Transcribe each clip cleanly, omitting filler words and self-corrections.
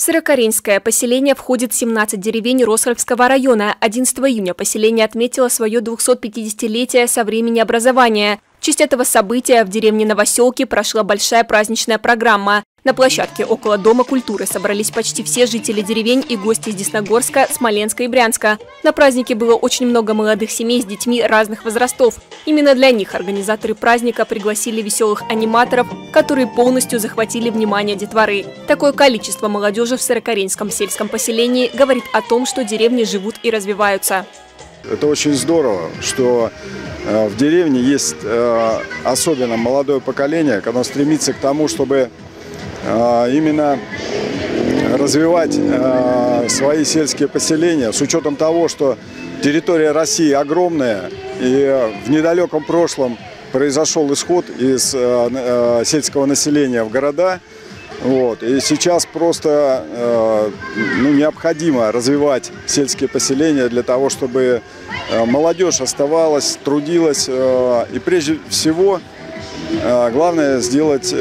В Сырокаренское поселение входит 17 деревень Росхальского района. 11 июня поселение отметило свое 250-летие со времени образования. В честь этого события в деревне Новоселки прошла большая праздничная программа. На площадке около Дома культуры собрались почти все жители деревень и гости из Десногорска, Смоленска и Брянска. На празднике было очень много молодых семей с детьми разных возрастов. Именно для них организаторы праздника пригласили веселых аниматоров, которые полностью захватили внимание детворы. Такое количество молодежи в Сырокаренском сельском поселении говорит о том, что деревни живут и развиваются. Это очень здорово, что в деревне есть особенно молодое поколение, которое стремится к тому, чтобы именно развивать свои сельские поселения, с учетом того, что территория России огромная, и в недалеком прошлом произошел исход из сельского населения в города. И сейчас просто необходимо развивать сельские поселения для того, чтобы молодежь оставалась, трудилась. И прежде всего, главное сделать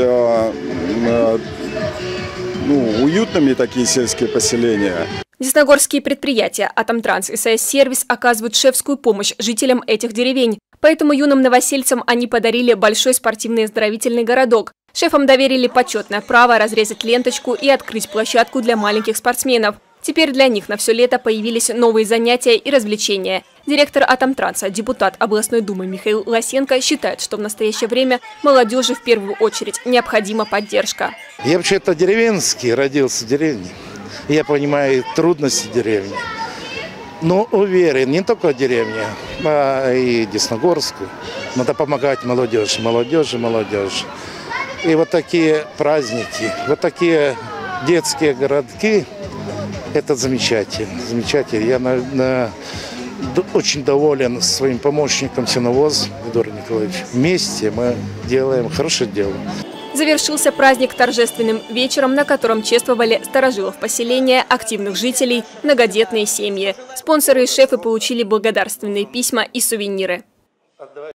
уютными такие сельские поселения. Десногорские предприятия «Атомтранс» и «СС-сервис» оказывают шефскую помощь жителям этих деревень. Поэтому юным новосельцам они подарили большой спортивный и оздоровительный городок. Шефам доверили почетное право разрезать ленточку и открыть площадку для маленьких спортсменов. Теперь для них на все лето появились новые занятия и развлечения. Директор «Атомтранса», депутат областной думы Михаил Лосенко считает, что в настоящее время молодежи в первую очередь необходима поддержка. Я вообще-то деревенский, родился в деревне. Я понимаю трудности деревни. Но уверен, не только деревня, а и Десногорску. Надо помогать молодежи. И вот такие праздники, вот такие детские городки, это замечательно. Я очень доволен своим помощником Сеновоз Эдуардом Николаевичем. Вместе мы делаем хорошее дело. Завершился праздник торжественным вечером, на котором чествовали старожилов поселения, активных жителей, многодетные семьи. Спонсоры и шефы получили благодарственные письма и сувениры.